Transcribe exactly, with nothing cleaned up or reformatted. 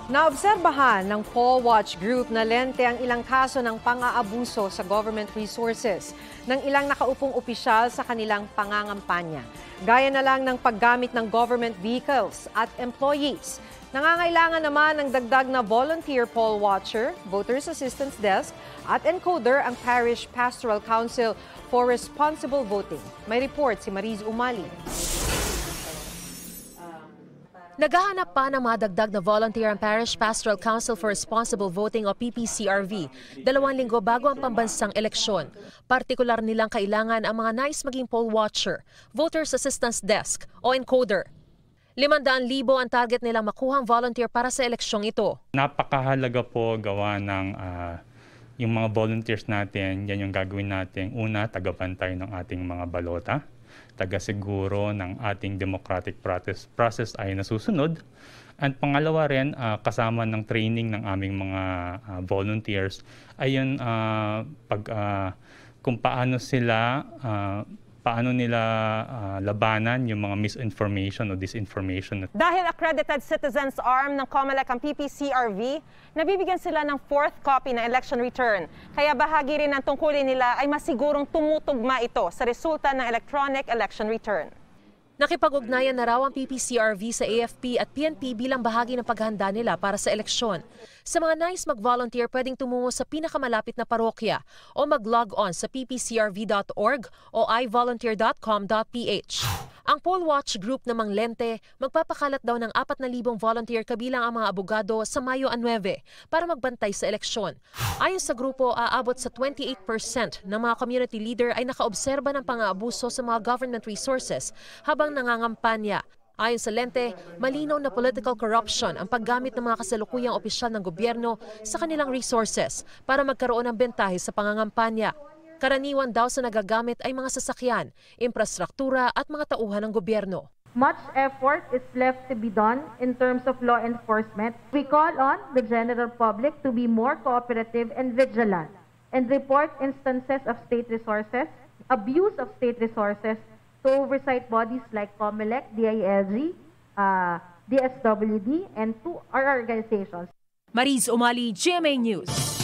Naobserbahan ng Poll Watch Group na lente ang ilang kaso ng pang-aabuso sa government resources ng ilang nakaupong opisyal sa kanilang pangangampanya. Gaya na lang ng paggamit ng government vehicles at employees. Nangangailangan naman ng dagdag na volunteer poll watcher, voters assistance desk at encoder ang Parish Pastoral Council for Responsible Voting. May report si Mariz Umali. Naghahanap pa ng madagdag na volunteer ang Parish Pastoral Council for Responsible Voting o P P C R V, dalawang linggo bago ang pambansang eleksyon. Partikular nilang kailangan ang mga nais maging poll watcher, voters assistance desk o encoder. limandaan libo ang target nilang makuhang volunteer para sa eleksyong ito. Napakahalaga po gawa ng uh, yung mga volunteers natin, yan yung gagawin natin. Una, tagabantay ng ating mga balota. Tagasiguro ng ating democratic process, process ay nasusunod. At pangalawa rin, uh, kasama ng training ng aming mga uh, volunteers, ay yun, uh, pag, uh, kung paano sila, uh, paano nila uh, labanan yung mga misinformation o disinformation. Dahil accredited citizens arm ng COMELEC ang P P C R V, nabibigyan sila ng fourth copy ng election return. Kaya bahagi rin ng tungkulin nila ay masigurong tumutugma ito sa resulta ng electronic election return. Nakipag-ugnayan na raw ang P P C R V sa A F P at P N P bilang bahagi ng paghahanda nila para sa eleksyon. Sa mga nais mag-volunteer, pwedeng tumungo sa pinakamalapit na parokya o mag-log on sa p p c r v dot org o i volunteer dot com dot p h. Ang Poll Watch Group namang lente, magpapakalat daw ng apat na libong volunteer kabilang ang mga abogado sa Mayo nine para magbantay sa eleksyon. Ayon sa grupo, aabot sa twenty-eight percent ng mga community leader ay nakaobserba ng pang-aabuso sa mga government resources habang nangangampanya. Ayon sa lente, malinaw na political corruption ang paggamit ng mga kasalukuyang opisyal ng gobyerno sa kanilang resources para magkaroon ng bentahe sa pangangampanya. Karaniwan daw sa nagagamit ay mga sasakyan, infrastruktura at mga tauhan ng gobyerno. Much effort is left to be done in terms of law enforcement. We call on the general public to be more cooperative and vigilant and report instances of state resources, abuse of state resources to oversight bodies like COMELEC, D I L G, uh, D S W D, and to our organizations. Mariz Umali, G M A News.